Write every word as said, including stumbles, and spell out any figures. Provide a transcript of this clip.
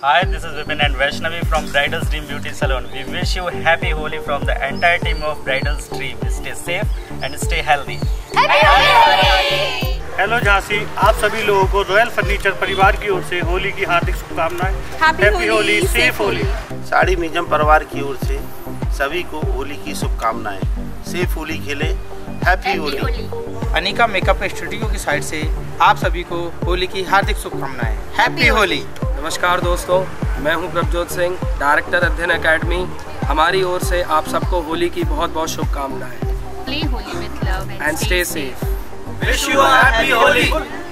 Hi, this is Vipin and Vaishnavi from Bridal's Dream Beauty Salon. We wish you happy Holi from the entire team of Bridal's Dream. Stay safe and stay healthy. Hello Jhansi, आप सभी लोगों को royal furniture परिवार की ओर से होली की हार्दिक शुभकामनाएं। Happy Holi, safe Holi. Sari museum परिवार की ओर से सभी को होली की शुभकामनाएं। सेफ होली खेले, happy Holi. Anika makeup studio की साइड से आप सभी को होली की हार्दिक शुभकामनाएं। हैप्पी होली। नमस्कार दोस्तों, मैं हूं प्रभजोत सिंह, डायरेक्टर अध्ययन एकेडमी। हमारी ओर से आप सबको होली की बहुत बहुत शुभकामनाएं। Play Holi with love and stay safe. Wish you a happy Holi.